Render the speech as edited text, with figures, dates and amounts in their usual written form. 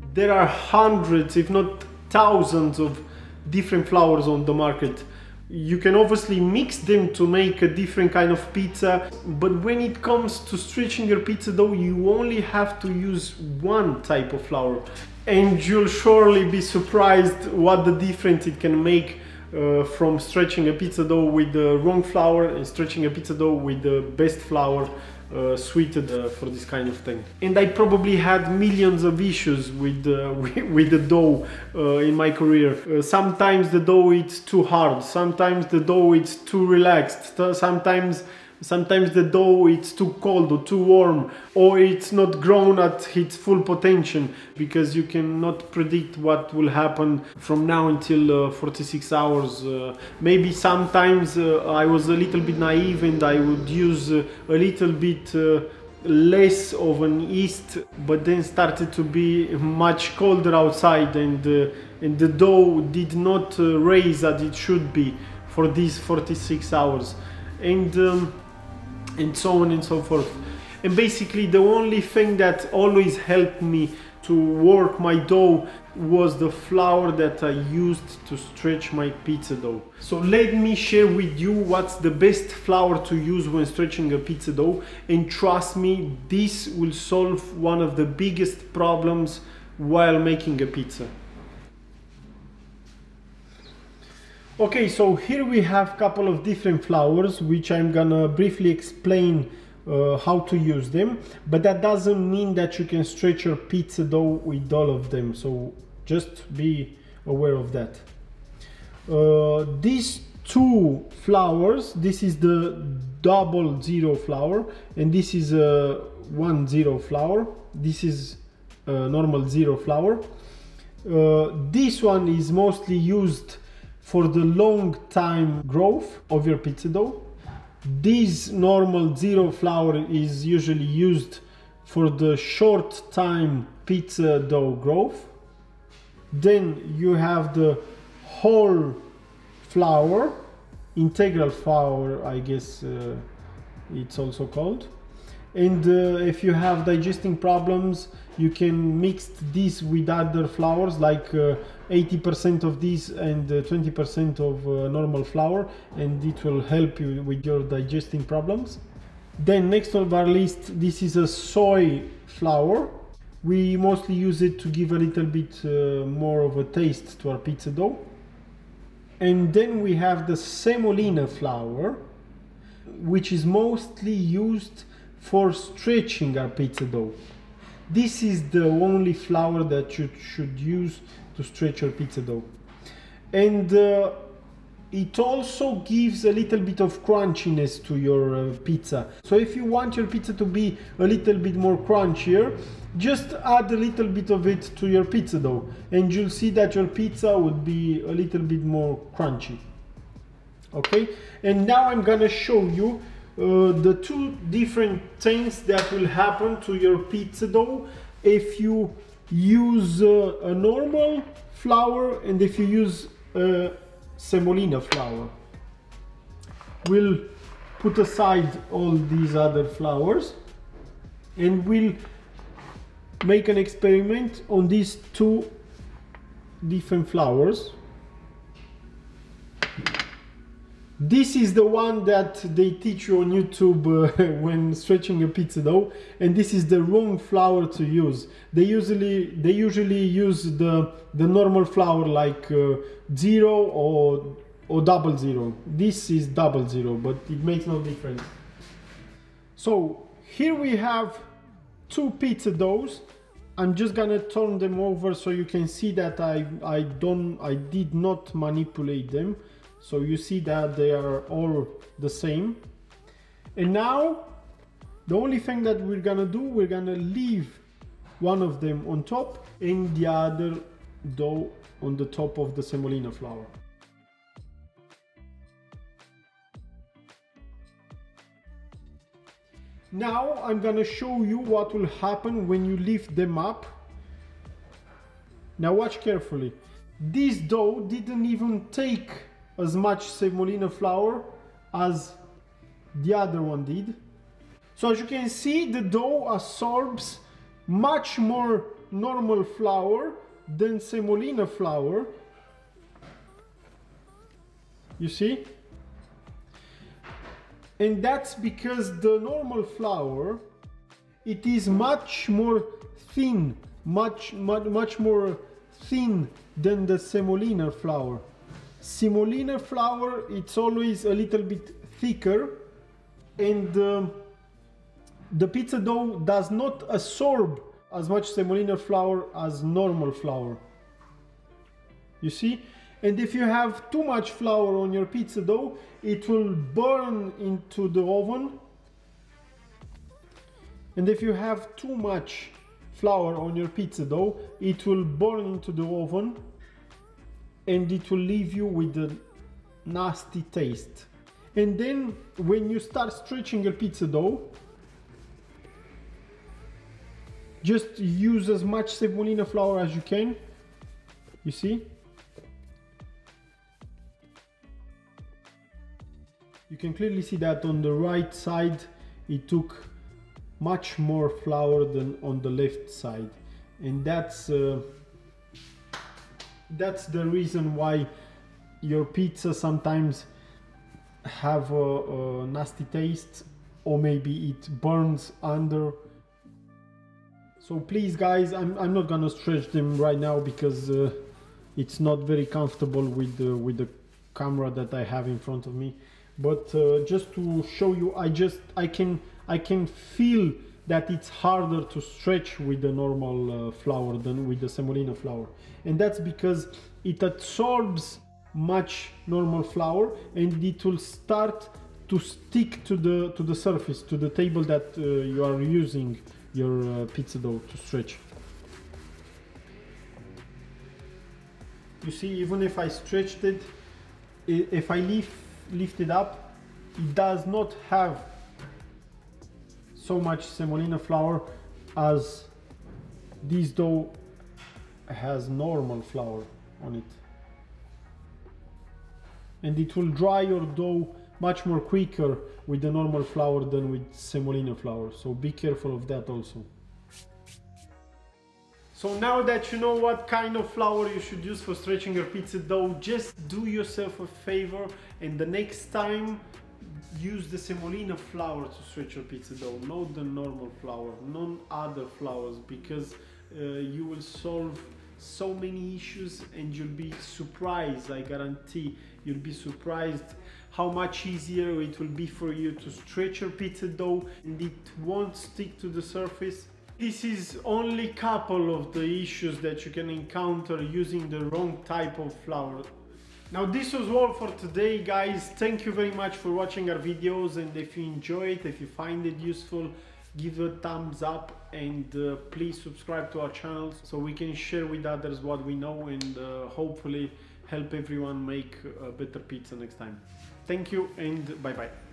there are hundreds, if not thousands, of different flours on the market. You can obviously mix them to make a different kind of pizza, but when it comes to stretching your pizza dough, you only have to use one type of flour, and you'll surely be surprised what the difference it can make from stretching a pizza dough with the wrong flour and stretching a pizza dough with the best flour sweetened for this kind of thing. And I probably had millions of issues with the dough in my career. Sometimes the dough is too hard, sometimes the dough is too relaxed, sometimes the dough is too cold or too warm, or it's not grown at its full potential, because you cannot predict what will happen from now until 46 hours. Maybe sometimes I was a little bit naive and I would use a little bit less of an yeast, but then started to be much colder outside, and the dough did not raise as it should be for these 46 hours. And so on and so forth. And basically the only thing that always helped me to work my dough was the flour that I used to stretch my pizza dough. So let me share with you what's the best flour to use when stretching a pizza dough, and trust me, this will solve one of the biggest problems while making a pizza. Okay, so here we have a couple of different flours, which I'm gonna briefly explain how to use them, but that doesn't mean that you can stretch your pizza dough with all of them, so just be aware of that. These two flours, this is the 00 flour, and this is a 10 flour. This is a normal 0 flour. This one is mostly used for the long time growth of your pizza dough. This normal 0 flour is usually used for the short time pizza dough growth. Then you have the whole flour, integral flour, I guess it's also called. And if you have digesting problems, you can mix this with other flours, like 80% of this and 20% of normal flour, and it will help you with your digesting problems. Then next on our list, this is a soy flour. We mostly use it to give a little bit more of a taste to our pizza dough. And then we have the semolina flour, which is mostly used for stretching our pizza dough. This is the only flour that you should use to stretch your pizza dough. And it also gives a little bit of crunchiness to your pizza. So if you want your pizza to be a little bit more crunchier, just add a little bit of it to your pizza dough, and you'll see that your pizza would be a little bit more crunchy. Okay, and now I'm gonna show you the two different things that will happen to your pizza dough if you use a normal flour and if you use a semolina flour. We'll put aside all these other flours and we'll make an experiment on these two different flours. This is the one that they teach you on YouTube when stretching a pizza dough, and this is the wrong flour to use. They usually use the normal flour, like 0 or 00. This is 00, but it makes no difference. So here we have two pizza doughs. I'm just gonna turn them over so you can see that I did not manipulate them. So you see that they are all the same. And now the only thing that we're gonna do, we're gonna leave one of them on top and the other dough on the top of the semolina flour. Now I'm gonna show you what will happen when you lift them up. Now watch carefully. This dough didn't even take as much semolina flour as the other one did. So as you can see, the dough absorbs much more normal flour than semolina flour. You see? And that's because the normal flour, it is much more thin, much more thin than the semolina flour. Semolina flour, it's always a little bit thicker, and the pizza dough does not absorb as much semolina flour as normal flour. You see? And if you have too much flour on your pizza dough, it will burn into the oven. And if you have too much flour on your pizza dough, it will burn into the oven and it will leave you with a nasty taste. And then when you start stretching your pizza dough, just use as much semolina flour as you can. You see? You can clearly see that on the right side it took much more flour than on the left side, and that's the reason why your pizza sometimes have a nasty taste, or maybe it burns under. So please guys, I'm not gonna stretch them right now because it's not very comfortable with the camera that I have in front of me. But just to show you, I can feel that it's harder to stretch with the normal flour than with the semolina flour, and that's because it absorbs much normal flour and it will start to stick to the surface, to the table that you are using your pizza dough to stretch. You see, even if I stretched it, if I lift it up, it does not have so much semolina flour as this dough has normal flour on it. And it will dry your dough much more quicker with the normal flour than with semolina flour, so be careful of that also. So now that you know what kind of flour you should use for stretching your pizza dough, just do yourself a favor and the next time use the semolina flour to stretch your pizza dough, not the normal flour, none other flours, because you will solve so many issues and you'll be surprised. I guarantee you'll be surprised how much easier it will be for you to stretch your pizza dough and it won't stick to the surface. This is only a couple of the issues that you can encounter using the wrong type of flour. Now this was all for today, guys. Thank you very much for watching our videos, and if you enjoy it, if you find it useful, give a thumbs up, and please subscribe to our channel so we can share with others what we know and hopefully help everyone make a better pizza next time. Thank you and bye bye.